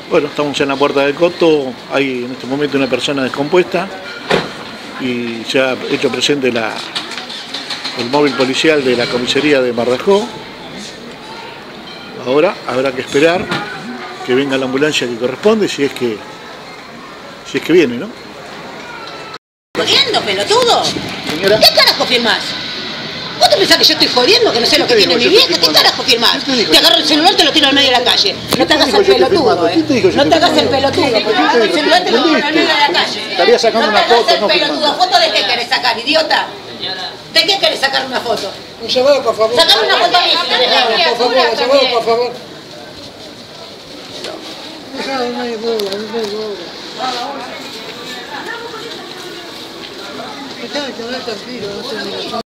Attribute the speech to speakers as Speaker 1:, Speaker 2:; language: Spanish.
Speaker 1: Bueno, estamos en la puerta del Coto, hay en este momento una persona descompuesta y se ha hecho presente el móvil policial de la comisaría de Bardajó. Ahora habrá que esperar que venga la ambulancia que corresponde, si es que viene, ¿no?
Speaker 2: ¿Jodiendo, pelotudo?
Speaker 1: Señora.
Speaker 2: ¿Qué carajo firmás? ¿Vos te pensás que yo estoy jodiendo, que no sé lo que tiene mi vieja? ¿Qué carajo firmás? Te agarro el celular, te lo tiro al medio de la calle. No te hagas el pelotudo, No te hagas el pelotudo, porque te agarro el celular, te lo tiro al medio de la calle.
Speaker 1: Estaría sacando una foto,
Speaker 2: no te hagas el pelotudo. ¿Foto de qué querés sacar, idiota? ¿De qué querés sacar una foto?
Speaker 3: Un llamado, por favor.
Speaker 2: Sacame una foto a mí, si querés.
Speaker 3: Por favor, un llamado, por favor. No hay duda, no hay duda. Está tranquilo, no sé.